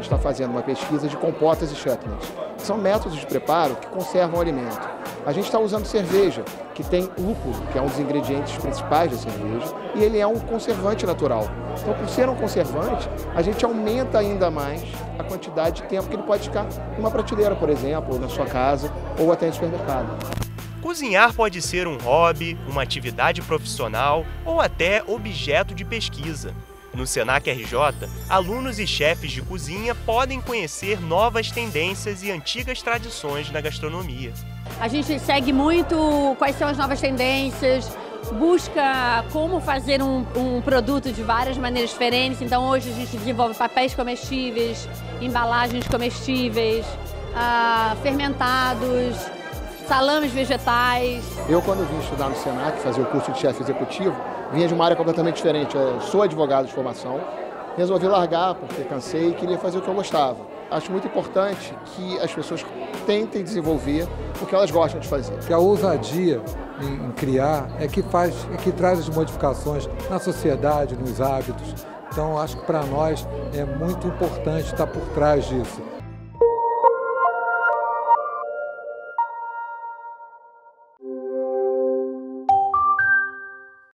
gente está fazendo uma pesquisa de compotas e chutneys. São métodos de preparo que conservam o alimento. A gente está usando cerveja, que tem lúpulo, que é um dos ingredientes principais da cerveja, e ele é um conservante natural. Então, por ser um conservante, a gente aumenta ainda mais a quantidade de tempo que ele pode ficar numa prateleira, por exemplo, ou na sua casa, ou até no supermercado. Cozinhar pode ser um hobby, uma atividade profissional ou até objeto de pesquisa. No Senac RJ, alunos e chefes de cozinha podem conhecer novas tendências e antigas tradições na gastronomia. A gente segue muito quais são as novas tendências, busca como fazer um produto de várias maneiras diferentes. Então hoje a gente desenvolve papéis comestíveis, embalagens comestíveis, fermentados, salames vegetais. Eu, quando vim estudar no Senac, fazer o curso de chefe executivo, vinha de uma área completamente diferente. Eu sou advogado de formação, resolvi largar porque cansei e queria fazer o que eu gostava. Acho muito importante que as pessoas tentem desenvolver o que elas gostam de fazer. Que a ousadia em criar é que traz as modificações na sociedade, nos hábitos. Então, acho que para nós é muito importante estar por trás disso.